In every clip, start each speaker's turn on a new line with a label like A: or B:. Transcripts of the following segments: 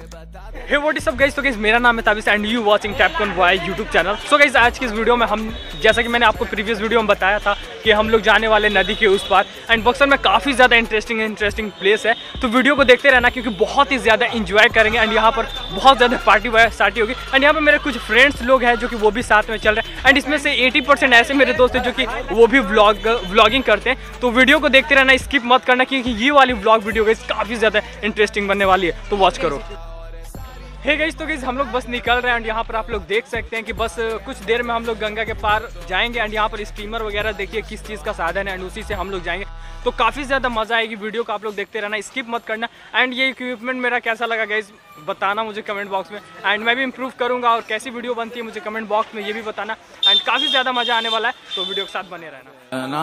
A: Hey what is up guys, तो guys मेरा नाम है Tabish and you watching Tapcon boy YouTube channel. So guys आज की इस वीडियो में हम, जैसा कि मैंने आपको प्रीवियस वीडियो में बताया था कि हम लोग जाने वाले नदी के उस पार, एंड बक्सर में काफ़ी ज़्यादा इंटरेस्टिंग प्लेस है। तो वीडियो को देखते रहना क्योंकि बहुत ही ज़्यादा इंजॉय करेंगे एंड यहाँ पर बहुत ज़्यादा पार्टी होगी। एंड यहाँ पर मेरे कुछ फ्रेंड्स लोग हैं जो कि वो भी साथ में चल रहे हैं, एंड इसमें से 80% ऐसे मेरे दोस्त हैं जो कि वो भी व्लॉगिंग करते हैं। तो वीडियो को देखते रहना, स्किप मत करना क्योंकि ये वाली व्लॉग वीडियो गाइस काफ़ी ज़्यादा इंटरेस्टिंग बनने वाली है, तो वॉच करो। हे गाइस, तो गाइस हम लोग बस निकल रहे हैं एंड यहाँ पर आप लोग देख सकते हैं कि बस कुछ देर में हम लोग गंगा के पार जाएंगे एंड यहाँ पर स्टीमर वगैरह देखिए किस चीज़ का साधन है एंड उसी से हम लोग जाएंगे। तो काफ़ी ज़्यादा मज़ा आएगी, वीडियो को आप लोग देखते रहना, स्किप मत करना। एंड ये इक्विपमेंट मेरा कैसा लगा गाइस बताना मुझे कमेंट बॉक्स में, एंड मैं भी इंप्रूव करूँगा और कैसी वीडियो बनती है मुझे कमेंट बॉक्स में ये भी बताना। एंड काफ़ी ज़्यादा मज़ा आने वाला है, तो वीडियो के साथ बने रहना।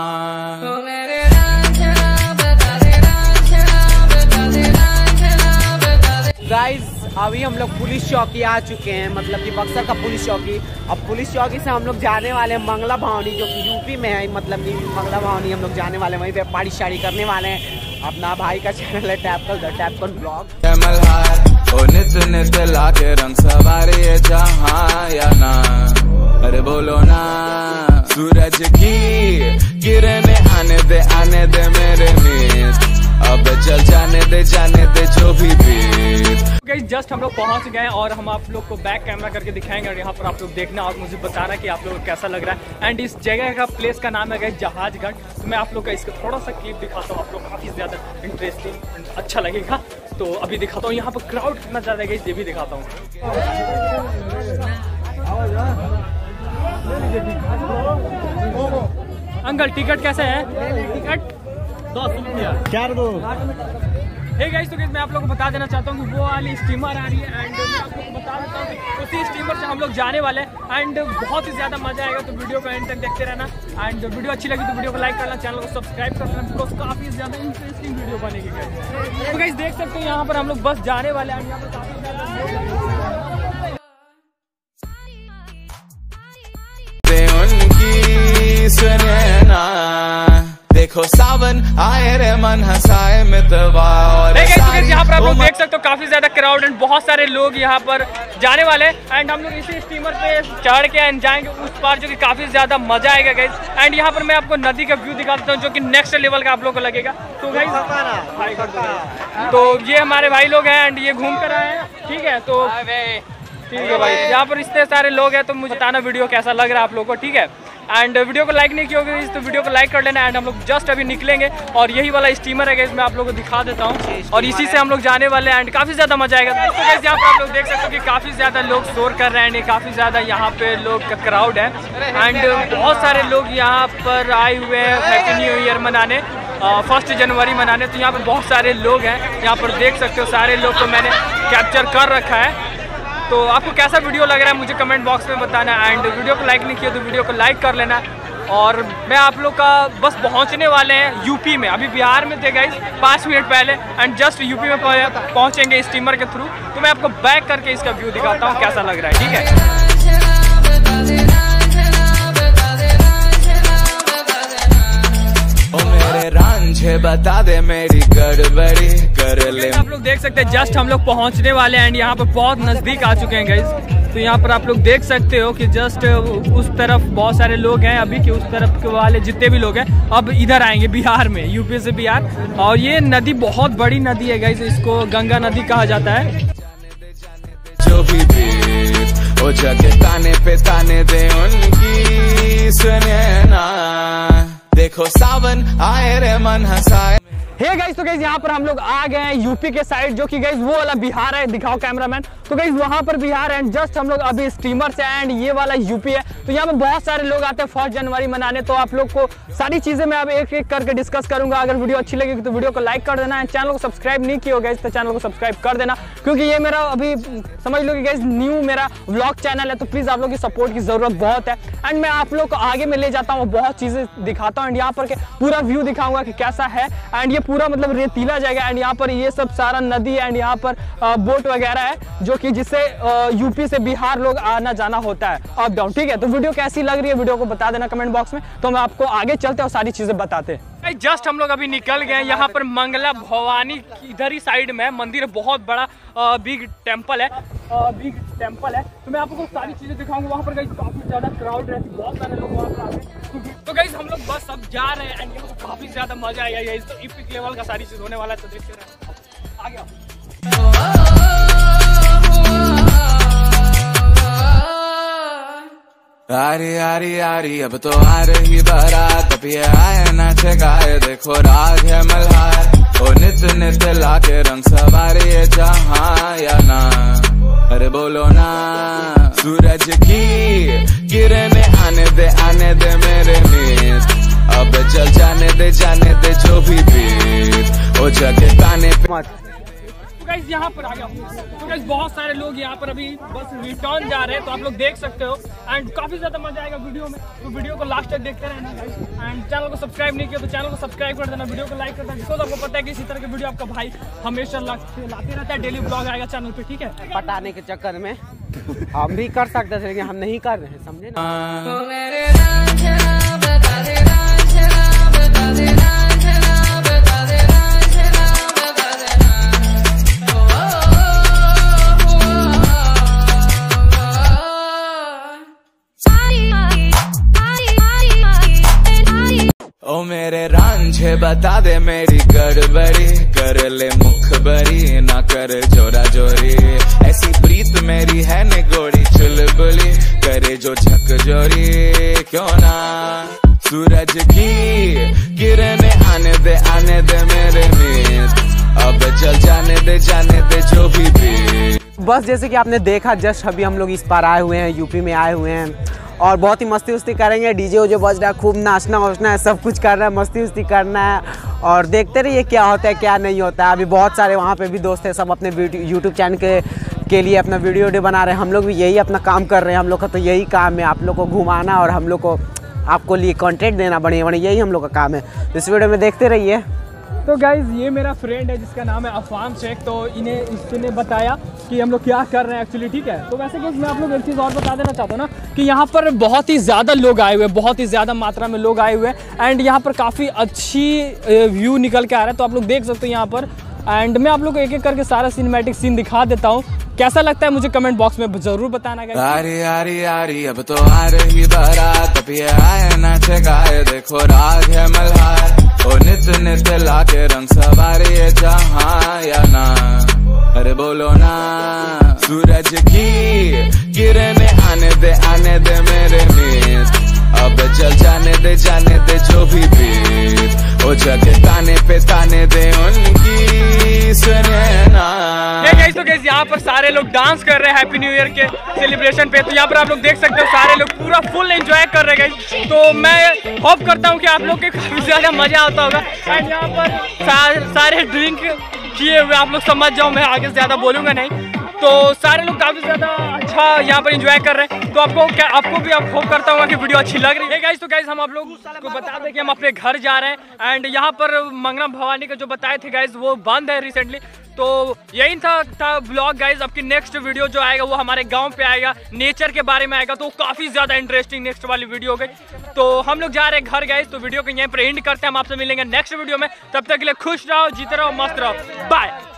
B: गाइस अभी हम लोग पुलिस चौकी आ चुके हैं, मतलब कि बक्सर का पुलिस चौकी। अब पुलिस चौकी से हम लोग जाने वाले हैं मंगला भवानी, जो कि यूपी में है। मतलब कि मंगला भवानी हम लोग जाने वाले हैं, वहीं पे पार्टी शाड़ी करने वाले हैं। अपना भाई का चैनल है टैपकॉन ब्लॉग।
C: अरे बोलो ना, सूरज की किरणें आने दे मेरे मित्र, अब चल जाने दे जो भी
A: गाइस जस्ट हम लोग पहुंच गए और हम आप लोग को बैक कैमरा करके दिखाएंगे और यहाँ पर आप लोग देखना और मुझे बताना कि आप लोगों को कैसा लग रहा है। एंड इस जगह का प्लेस का नाम है गाइस जहाजगढ़। तो मैं आप लोग का इसका थोड़ा सा क्लिप दिखाता हूँ, आप लोग काफ़ी ज़्यादा इंटरेस्टिंग अच्छा लगेगा। तो अभी दिखाता हूँ यहाँ पर क्राउड कितना ज़्यादा है गाइस, ये भी दिखाता हूँ। अंकल टिकट कैसे है? टिकट 10 रुपया। क्या दो? हे गाइस, तो मैं आप लोगों को बता देना चाहता हूँ कि वो वाली स्टीमर आ रही है एंड मैं आप लोगों को बता देता हूँ कि उसी स्टीमर से हम लोग जाने वाले हैं एंड बहुत ही ज़्यादा मजा आएगा। तो वीडियो को एंड तक देखते रहना एंड वीडियो अच्छी लगी तो वीडियो को लाइक करना, चैनल को सब्सक्राइब करना, बिकॉज काफ़ी ज़्यादा इंटरेस्टिंग वीडियो बनेगी गाइस। तो गाइस देख सकते हो यहाँ पर हम लोग बस जाने वाले हैं, यहाँ पर काफ़ी
C: ज़्यादा देखो सावन आए रे मन हंसाए मितवा। और
A: यहाँ पर आप लोग देख सकते हो काफी ज्यादा क्राउड एंड बहुत सारे लोग यहाँ पर जाने वाले हैं एंड हम लोग इसी स्टीमर पे चढ़ के एंड जाएंगे उस पार, जो कि काफी ज्यादा मजा आएगा गाइस। एंड यहाँ पर मैं आपको नदी का व्यू दिखा देता हूँ जो कि नेक्स्ट लेवल का आप लोग को लगेगा। तो गाइस तो ये हमारे भाई लोग हैं एंड ये घूम कर आए हैं, ठीक है। तो ठीक है भाई, यहाँ पर इतने सारे लोग हैं तो मुझे बताना वीडियो कैसा लग रहा है आप लोगों को, ठीक है। एंड वीडियो को लाइक नहीं किया होगी तो वीडियो को लाइक कर लेना। एंड हम लोग जस्ट अभी निकलेंगे और यही वाला स्टीमर है, मैं आप लोगों को दिखा देता हूँ और इसी से हम लोग जाने वाले हैं एंड काफ़ी ज़्यादा मजा आएगा। तो गाइस यहाँ पर आप लोग देख सकते हो कि काफ़ी ज़्यादा लोग शोर कर रहे हैं, काफ़ी ज़्यादा यहाँ पे लोग का क्राउड है एंड बहुत सारे लोग यहाँ पर आए हुए हैं हैप्पी न्यू ईयर मनाने, 1 जनवरी मनाने। तो यहाँ पर बहुत सारे लोग हैं, यहाँ पर देख सकते हो सारे लोग को मैंने कैप्चर कर रखा है। तो आपको कैसा वीडियो लग रहा है मुझे कमेंट बॉक्स में बताना एंड वीडियो को लाइक नहीं किया तो वीडियो को लाइक कर लेना। और मैं आप लोग का बस पहुंचने वाले हैं यूपी में, अभी बिहार में थे गाइस 5 मिनट पहले एंड जस्ट यूपी में पहुंचेंगे स्टीमर के थ्रू। तो मैं आपको बैक करके इसका व्यू दिखाता हूं कैसा लग रहा है, ठीक है।
C: रांझे बता दे मेरी गड़बड़ी कर ले।
A: आप लोग देख सकते हैं जस्ट हम लोग पहुंचने वाले हैं एंड यहाँ पर बहुत नजदीक आ चुके हैं गाइस। तो यहाँ पर आप लोग देख सकते हो कि जस्ट उस तरफ बहुत सारे लोग हैं अभी कि उस तरफ के वाले जितने भी लोग हैं अब इधर आएंगे बिहार में, यूपी से बिहार। और ये नदी बहुत बड़ी नदी है गाइस, इसको गंगा नदी कहा जाता है।
C: जो भी वो जगह ताने पे ताने दे उनकी सुने ना, देखो सावन आए रे मन हंसाए।
A: हे गाइस, तो गाइस यहाँ पर हम लोग आ गए हैं यूपी के साइड, जो कि गाइस वो वाला बिहार है, दिखाओ कैमरामैन। तो गाइस वहाँ पर बिहार है एंड जस्ट हम लोग अभी स्टीमर से एंड ये वाला यूपी है। तो यहाँ पर बहुत सारे लोग आते हैं 1 जनवरी मनाने। तो आप लोग को सारी चीजें मैं अब एक एक करके डिस्कस करूंगा। अगर वीडियो अच्छी लगेगी तो वीडियो को लाइक कर देना एंड चैनल को सब्सक्राइब नहीं किया होगा तो चैनल को सब्सक्राइब कर देना, क्योंकि ये मेरा अभी समझ लो कि गाइस न्यू मेरा व्लॉग चैनल है। तो प्लीज आप लोग की सपोर्ट की जरूरत बहुत है एंड मैं आप लोग को आगे में ले जाता हूँ, बहुत चीजें दिखाता हूँ एंड यहाँ पर पूरा व्यू दिखाऊंगा कि कैसा है। एंड ये पूरा मतलब रेतीला जगह एंड यहाँ पर ये सब सारा नदी है एंड यहाँ पर बोट वगैरह है, जो कि जिससे यूपी से बिहार लोग आना जाना होता है अप डाउन, ठीक है। तो वीडियो कैसी लग रही है वीडियो को बता देना कमेंट बॉक्स में, तो हम आपको आगे चलते और सारी चीजें बताते हैं। जस्ट हम लोग अभी निकल गए हैं। यहाँ पर मंगला भवानी इधर ही साइड में मंदिर है, बहुत बड़ा बिग टेम्पल है, तो मैं आपको सारी चीजें दिखाऊंगा। वहाँ पर गाइस काफी ज्यादा क्राउड रहती है, बहुत सारे लोग वहाँ पर आते हैं। तो गाइस हम लोग बस अब जा रहे हैं एंड यहाँ पर काफी ज्यादा मजा आएगा। ये तो इपिक लेवल का सारी चीज होने वाला है, तो देखते रहे आ गया।
C: आरी आरी आरी अब तो आ रही बारात, अब ये आए नाचे गाए देखो राग है मल्हार। ओ नित नित लाके रंग सवारी है जहाँ या ना, अरे बोलो ना। सूरज की किरणें आने दे मेरे मीत, अब चल जाने दे जो भी बीत ओ जगे ताने पे।
A: गाइस यहाँ पर आ गया। तो गाइस बहुत सारे लोग यहाँ पर अभी बस रिटर्न जा रहे हैं, तो आप लोग देख सकते हो एंड काफी ज्यादा मजा आएगा वीडियो में। तो वीडियो को लास्ट तक देखते रहना गाइस, एंड चैनल को सब्सक्राइब नहीं किया तो चैनल को सब्सक्राइब कर देना, वीडियो को लाइक कर देना, बिकॉज आपको पता है कि इसी तरह के वीडियो आपका भाई हमेशा लाते रहता है। डेली ब्लॉग आएगा चैनल पे, ठीक है।
B: पटाने के चक्कर में हम भी कर सकते थे लेकिन हम नहीं कर रहे हैं, समझे ना।
C: ओ मेरे रांझे बता दे मेरी गड़बड़ी, कर ले मुखबरी ना कर जोरा जोरी। ऐसी प्रीत मेरी है निगोड़ी चुलबुली, करे जो झकझोरी क्यों ना। सूरज की किरणें आने दे मेरे मीत, अब चल जाने दे जो भी बीत।
B: बस जैसे कि आपने देखा जस्ट अभी हम लोग इस पार आए हुए हैं, यूपी में आए हुए हैं और बहुत ही मस्ती उस्ती करेंगे। डीजे उजे बज रहा है, खूब नाचना वाचना है, सब कुछ कर रहा है, मस्ती उस्ती करना है और देखते रहिए क्या होता है क्या नहीं होता है। अभी बहुत सारे वहाँ पे भी दोस्त हैं, सब अपने यूट्यूब चैनल के लिए अपना वीडियो बना रहे हैं। हम लोग भी यही अपना काम कर रहे हैं, हम लोग का तो यही काम है आप लोग को घुमाना और हम लोग को आपको लिए कंटेंट देना, बढ़िया यही हम लोग का काम है। तो इस वीडियो में देखते रहिए।
A: तो गाइज ये मेरा फ्रेंड है जिसका नाम है अफान शेख, तो इसने बताया कि हम लोग क्या कर रहे हैं एक्चुअली, ठीक है। तो वैसे गाइज मैं आप लोग एक चीज़ और बता देना चाहता हूँ ना कि यहाँ पर बहुत ही ज़्यादा लोग आए हुए हैं, बहुत ही ज़्यादा मात्रा में लोग आए हुए हैं एंड यहाँ पर काफ़ी अच्छी व्यू निकल के आ रहा है, तो आप लोग देख सकते हो यहाँ पर। एंड मैं आप लोग को एक एक करके सारा सिनेमैटिक सीन दिखा देता हूँ, कैसा लगता है मुझे कमेंट बॉक्स में जरूर बताना।
C: आरी आरी आरी अब तो आ रही बारात, अब ये आए नाचे गाए देखो राग है मल्हार। ओ नित नित लाके रंग सवारी है जहाँ या ना, अरे बोलो ना। सूरज की किरणें आने दे मेरे मीत, अब चल जाने दे जो भी बीत ओ जगे ताने दे उनकी सुने ना।
A: तो गाइस यहाँ पर सारे लोग डांस कर रहे हैं हैप्पी न्यू ईयर के सेलिब्रेशन पे, तो यहाँ पर आप लोग देख सकते हो सारे लोग पूरा फुल एंजॉय कर रहे हैं गाइस। तो मैं होप करता हूँ कि आप लोग के काफी ज्यादा मजा आता होगा एंड यहाँ पर सारे ड्रिंक किए हुए आप लोग समझ जाओ, मैं आगे से ज्यादा बोलूंगा नहीं। तो सारे लोग काफी ज्यादा अच्छा यहाँ पर एंजॉय कर रहे हैं, तो आपको भी होप करता हूँ कि वीडियो अच्छी लग रही है गाइस। तो गाइस हम आप लोग को बता दें कि हम अपने घर जा रहे हैं एंड यहाँ पर मंगला भवानी का जो बताए थे गाइस वो बंद है रिसेंटली। तो यही था ब्लॉग गाइज। आपकी नेक्स्ट वीडियो जो आएगा वो हमारे गांव पे आएगा, नेचर के बारे में आएगा, तो काफी ज्यादा इंटरेस्टिंग नेक्स्ट वाली वीडियो हो गई। तो हम लोग जा रहे हैं घर गाइज, तो वीडियो को यहीं पर एंड करते हैं। हम आपसे मिलेंगे नेक्स्ट वीडियो में, तब तक के लिए खुश रहो, जीते रहो, मस्त रहो, बाय।